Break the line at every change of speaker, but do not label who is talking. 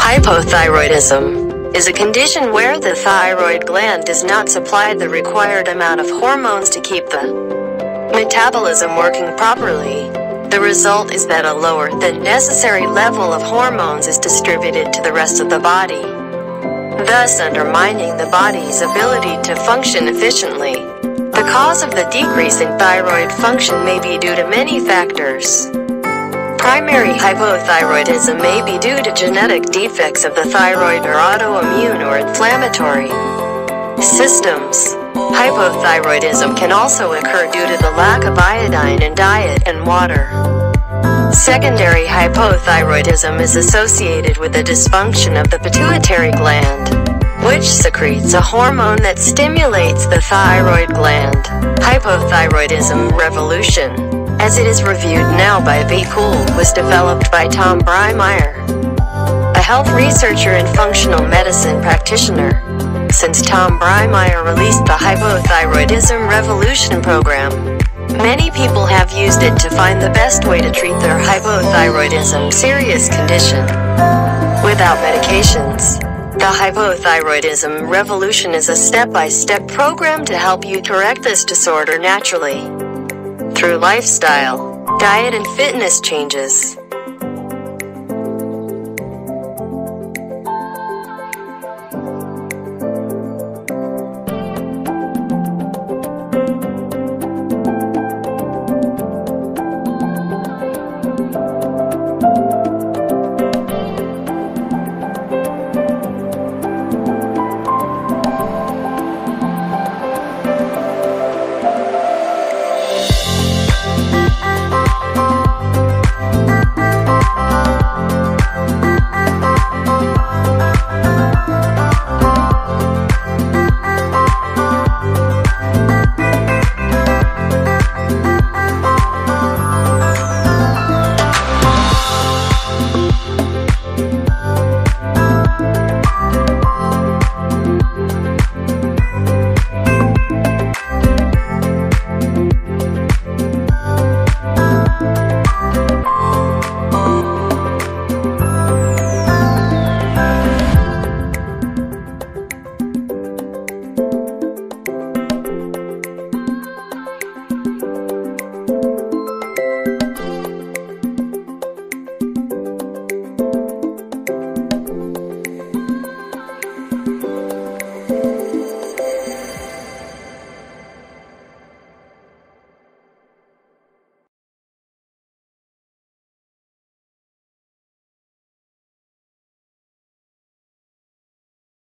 Hypothyroidism is a condition where the thyroid gland does not supply the required amount of hormones to keep the metabolism working properly. The result is that a lower than necessary level of hormones is distributed to the rest of the body, thus undermining the body's ability to function efficiently. The cause of the decrease in thyroid function may be due to many factors. Primary hypothyroidism may be due to genetic defects of the thyroid or autoimmune or inflammatory systems. Hypothyroidism can also occur due to the lack of iodine in diet and water. Secondary hypothyroidism is associated with the dysfunction of the pituitary gland, which secretes a hormone that stimulates the thyroid gland. Hypothyroidism revolution, as it is reviewed now by V. Poole, was developed by Tom Breimeyer, a health researcher and functional medicine practitioner. Since Tom Breimeyer released the Hypothyroidism Revolution program, many people have used it to find the best way to treat their hypothyroidism serious condition without medications. The Hypothyroidism Revolution is a step-by-step program to help you correct this disorder naturally through lifestyle, diet and fitness changes.